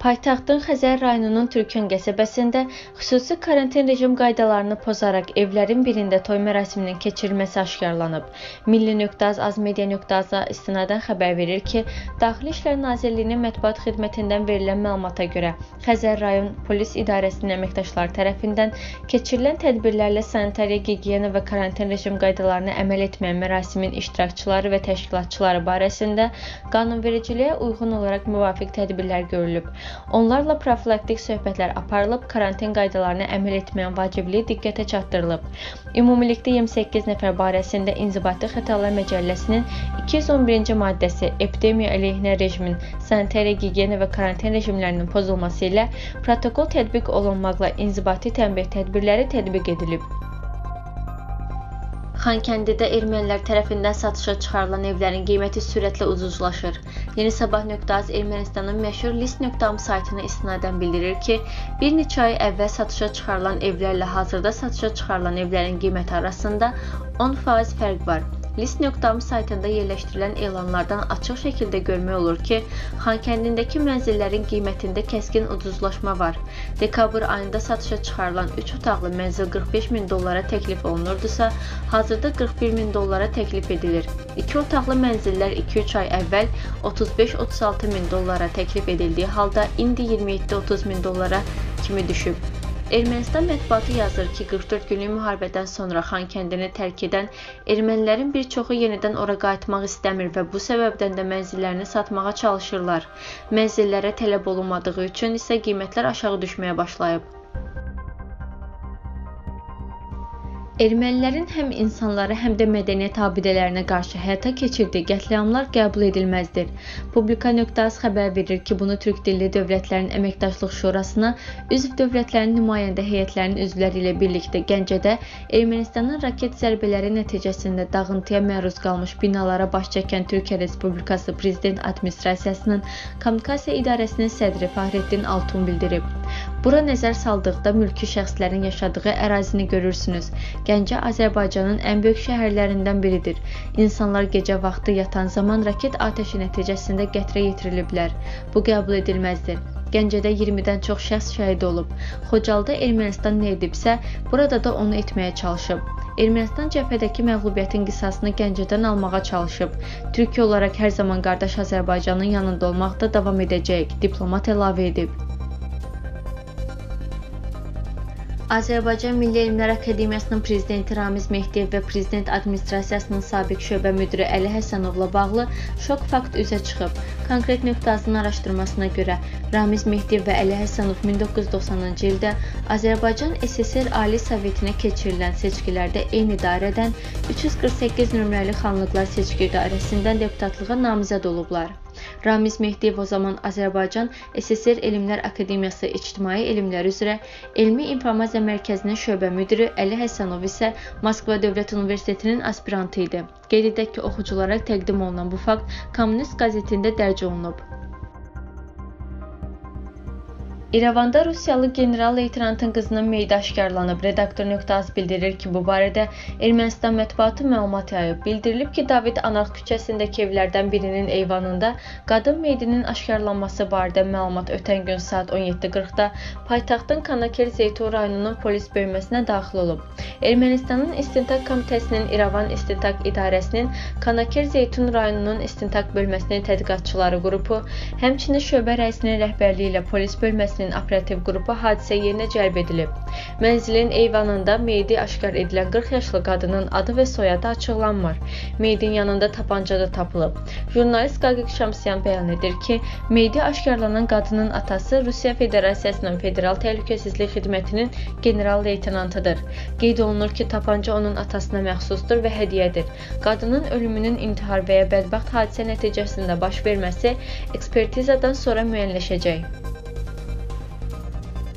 Paytaxtın Xəzər rayonunun Türkən qəsəbəsində xüsusi karantin rejim qaydalarını pozaraq evlərin birində toy mərasiminin keçirilməsi aşkarlanıb. Milli.az, Azmedia.az-a istinadən xəbər verir ki, Daxili İşlər Nazirliyinin mətbuat xidmətindən verilən məlumata görə Xəzər rayon polis idarəsinin əməkdaşları tərəfindən keçirilən tədbirlərlə sanitariya, gigiyena və karantin rejim qaydalarına əməl etməyən mərasimin iştirakçıları və təşkilatçıları barəsində qanunvericiliyə uyğun olaraq müvafiq tədbirlər görülüb. Onlarla profilaktik söhbətlər aparılıb, karantin qaydalarına əməl etməyən vacibliyi diqqətə çatdırılıb. Ümumilikdə 28 nəfər barəsində İnzibati Xətalar Məcəlləsinin 211-ci maddəsi epidemiya əleyhinə rejimin sanitariya, gigiyena və karantin rejimlərinin pozulması ilə protokol tətbiq olunmaqla inzibati tənbih tədbirləri tətbiq edilib. Xankəndidə ermənilər tərəfindən satışa çıxarılan evlərin qiyməti sürətlə ucuzlaşır. Yeni Sabah.az Ermənistanın məşhur List.am saytına istinadən bildirir ki, bir neçə ay əvvəl satışa çıxarılan evlərlə hazırda satışa çıxarılan evlərin qiyməti arasında 10% fərq var. List.am saytında yerləşdirilən elanlardan açıq şəkildə görmək olur ki, Xankəndindəki mənzillərin qiymətində kəskin ucuzlaşma var. Dekabr ayında satışa çıxarılan 3 otaqlı mənzil 45 min dollara təklif olunurdusa, hazırda 41 min dollara təklif edilir. 2 otaqlı mənzillər 2-3 ay əvvəl 35-36 min dollara təklif edildiyi halda indi 27-30 min dollara kimi düşüb. Ermənistan mətbuatı yazır ki, 44 günlük müharibədən sonra Xankəndini tərk edən ermənilərin bir çoxu yenidən ora qayıtmaq istəmir və bu səbəbdən də mənzillərini satmağa çalışırlar. Mənzillərə tələb olunmadığı üçün isə qiymətlər aşağı düşməyə başlayıb. Ermənilərin həm insanlara, həm də mədəniyyət abidələrinə qarşı həyata keçirdiyi qətliamlar qəbul edilməzdir. Publika.az xəbər verir ki, bunu Türk dilli dövlətlərin əməkdaşlıq şurasına üzv dövlətlərin nümayəndə heyətlərinin üzvləri ilə birlikdə Gəncədə Ermənistanın raket zərbələri nəticəsində dağıntıya məruz qalmış binalara baş çəkən Türkiyə Respublikası Prezident Administrasiyasının Kommunikasiya İdarəsinin sədri Fahrettin Altun bildirib. Bura nəzər saldıqda mülki şəxslərin yaşadığı ərazini görürsünüz. Gəncə Azərbaycanın ən böyük şəhərlərindən biridir. İnsanlar gecə vaxtı yatan zaman raket atəşi nəticəsində qətrə yetiriliblər. Bu qəbul edilməzdir. Gəncədə 20-dən çox şəxs şəhid olub. Xocalıda Ermənistan nə edibsə, burada da onu etməyə çalışıb. Ermənistan cəbhədəki məğlubiyyətin qisasını Gəncədən almağa çalışıb. Türkiyə olaraq hər zaman qardaş Azərbaycanın yanında olmaqda davam edəcəyik, diplomat əlavə edib. Azərbaycan Milli Elmlər Akademiyasının prezidenti Ramiz Mehdiyev və Prezident Administrasiyasının sabiq şöbə müdiri Əli Həsənovla bağlı şok fakt üzə çıxıb. Konkret.az-ın araşdırmasına görə Ramiz Mehdiyev və Əli Həsənov 1990-cı ildə Azərbaycan SSR Ali Sovetinə keçirilən seçkilərdə eyni dairədən 348 nömrəli xanlıqlar seçki idarəsindən deputatlığa namizəd olublar. Ramiz Mehdiyev o zaman Azərbaycan SSR Elmlər Akademiyası İctimai Elmlər üzrə Elmi İnformasiya Mərkəzinin şöbə müdiri, Əli Həsənov isə Moskva Dövlət Universitetinin aspirantı idi. Qeyd edək ki, oxuculara təqdim olunan bu fakt Kommunist qəzetində dərc olunub. İrəvanda Rusiyalı general-leytenantın qızının meyidi aşkarlanıb. Redaktor.az bildirir ki, bu barədə Ermənistan mətbuatı məlumat yayıb. Bildirilib ki, David Anaq küçəsindəki evlərdən birinin eyvanında qadın meyidinin aşkarlanması barədə məlumat ötən gün saat 17:40-da paytaxtın Kanaker Zeytun rayonunun polis bölməsinə daxil olub. Ermənistanın İstintaq Komitəsinin İrəvan İstintaq İdarəsinin Kanaker Zeytun rayonunun İstintaq bölməsinin tədqiqatçıları qrupu, həmçinin şöbə rəisinin rəhbərliyi ilə polis bölməsinin operativ qrupu hadisə yerinə cəlb edilib. Mənzilin eyvanında meyidi aşkar edilən 40 yaşlı qadının adı və soyadı açıqlanmır. Meyidin yanında tapanca da tapılıb. Jurnalist Qaqiq Şamsyan bəyan edir ki, meyidi aşkarlanan qadının atası Rusiya Federasiyasının Federal Təhlükəsizlik Xidmətinin general-leytenantıdır. Qeyd olunur ki, tapanca onun atasına məxsusdur və hədiyyədir. Qadının ölümünün intihar və ya bədbəxt hadisə nəticəsində baş verməsi ekspertizadan sonra müəyyənləşəcək.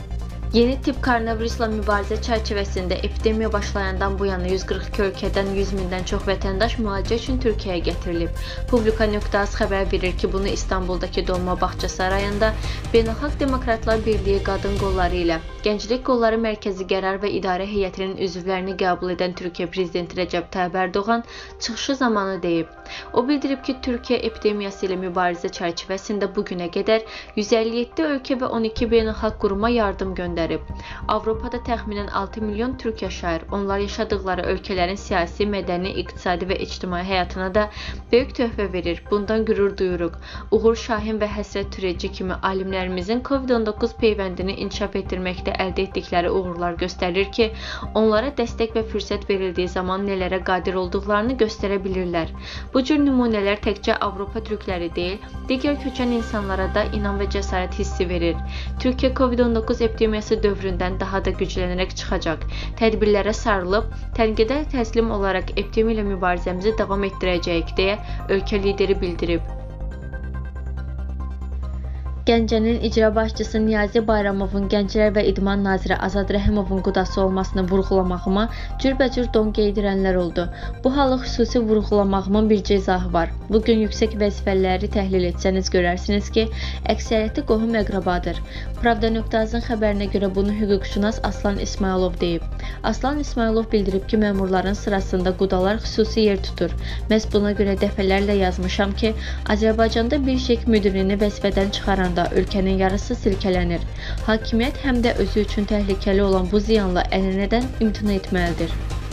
Yeni tip koronavirusla mübarizə çərçivəsində epidemiya başlayandan bu yana 142 ölkədən 100 mindən çox vətəndaş müalicə üçün Türkiyəyə gətirilib. Publika.az xəbər verir ki, bunu İstanbuldakı Dolma Bağça Sarayında Beynəlxalq Demokratlar Birliyi Qadın Qolları ilə Gənclik Qolları Mərkəzi Qərar və İdarə Heyətinin üzvlərini qəbul edən Türkiyə Prezidenti Rəcəb Tayyip Erdoğan çıxışı zamanı deyib. O bildirib ki, Türkiyə epidemiyası ilə mübarizə çərçivəsində bugünə qədər 157 ölkə və 12 beynəlxalq quruma yardım göndərib. Avropada təxminən 6 milyon türk yaşayır. Onlar yaşadıkları ölkələrin siyasi, mədəni, iqtisadi və ictimai həyatına da böyük töhfə verir. Bundan qürur duyuruq. Uğur Şahin və Həsrət Türeci kimi alimlərimizin COVID-19 peyvəndini inkişaf etdirməkdə əldə etdikləri uğurlar göstərir ki, onlara dəstək və fürsət verildiyi zaman nələrə qadir olduqlarını göstərə bilirlər. Bu cür nümunələr təkcə Avropa türkləri deyil, digər köçən insanlara da inam və cəsarət hissi verir. Türkiyə COVID-19 epidemiyası dövründən daha da güclənərək çıxacaq. Tədbirlərə sarılıb, tənqidə təslim olaraq epidemiya ilə mübarizəmizi davam etdirəcəyik, deyə ölkə lideri bildirib. Gəncənin icra başçısı Niyazi Bayramovun Gənclər və İdman naziri Azad Rəhimovun qudası olmasını vurğulamağıma cürbəcür don geydirənlər oldu. Bu halı xüsusi vurğulamağımın bircə izahı var. Bugün yüksək vəzifələri təhlil etsəniz görərsiniz ki, əksəriyyəti qohum-əqrabadır. Pravda.azın xəbərinə görə bunu hüquqşünas Aslan İsmailov deyib. Aslan İsmailov bildirib ki, məmurların sırasında qudalar xüsusi yer tutur. Məhz buna görə dəfələrlə yazmışam ki, Azərbaycanda bir şirk müdirini vəzifədən çıxaranda ölkənin yarısı silkələnir. Hakimiyyət həm də özü üçün təhlükəli olan bu ziyanla ənənədən imtina etməlidir.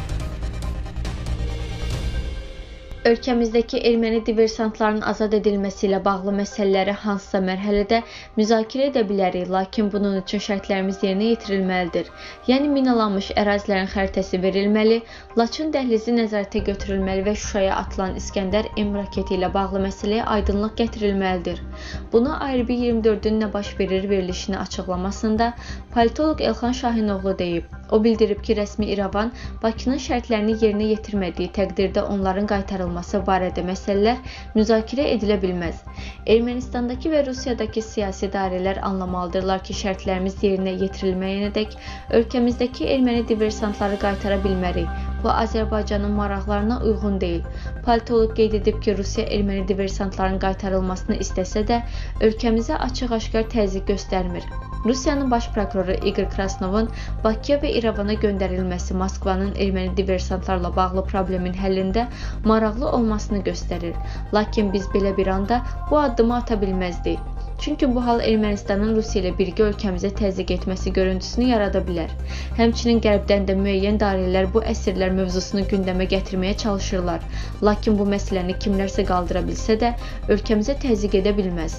Ölkəmizdəki erməni diversantlarının azad edilməsi ilə bağlı məsələləri hansısa mərhələdə müzakirə edə bilərik, lakin bunun üçün şərtlərimiz yerinə yetirilməlidir. Yəni minalanmış ərazilərin xəritəsi verilməli, Laçın dəhlizi nəzarətə götürülməli və Şuşaya atılan İskəndər M raketi ilə bağlı məsələyə aydınlıq gətirilməlidir. Buna ayrı bir 24-ün nə baş verir verilişini açıqlamasında politoloq Elxan Şahinoğlu deyib. O bildirib ki, rəsmi İrəvan Bakının şərtlərini yerinə yetirmədiyi təqdirdə onların qaytarılması barədə məsələlər müzakirə edilə bilməz. Ermənistandakı və Rusiyadakı siyasi dairələr anlamalıdırlar ki, şərtlərimiz yerinə yetirilməyənədək ölkəmizdəki erməni diversantları qaytara bilmərik. Bu Azərbaycanın maraqlarına uyğun deyil. Politoloq qeyd edib ki, Rusiya erməni diversantların qaytarılmasını istəsə də ölkəmizə açıq-aşkar təzyiq göstərmir. Rusiyanın baş prokuroru İqor Krasnovun Bakıya və İrəvana göndərilməsi Moskvanın erməni diversantlarla bağlı problemin həllində maraqlı olmasını göstərir. Lakin biz belə bir anda bu addımı ata bilməzdik. Çünki bu hal Ermənistanın Rusiya ilə birgə ölkəmizə təzyiq etməsi görüntüsünü yarada bilər. Həmçinin qərbdən də müəyyən dairələr bu əsirlər mövzusunu gündəmə gətirməyə çalışırlar. Lakin bu məsələni kimlərsə qaldıra bilsə də ölkəmizə təzyiq edə bilməz.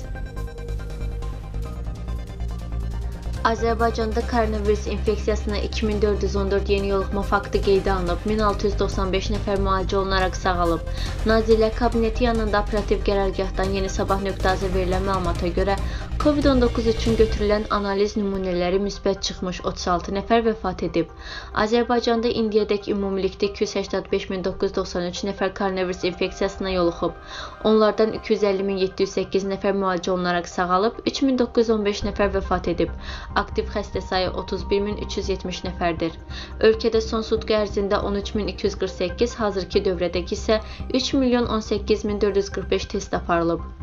Azərbaycanda koronavirus infeksiyasına 2414 yeni yoluxma faktı qeydə alınıb, 1695 nəfər müalicə olunaraq sağalıb. Nazirlər Kabineti yanında operativ qərargahdan Yeni Sabah.az-a verilən məlumata görə COVID-19 üçün götürülən analiz nümunələri müsbət çıxmış 36 nəfər vəfat edib. Azərbaycanda indiyədək ümumilikdə 285.993 nəfər koronavirus infeksiyasına yoluxub. Onlardan 250.708 nəfər müalicə olunaraq sağalıb, 3915 nəfər vəfat edib. Aktiv xəstə sayı 31370 nəfərdir. Ölkədə son sutqa ərzində 13248, hazırki dövrədəki isə 3.018.445 test aparılıb.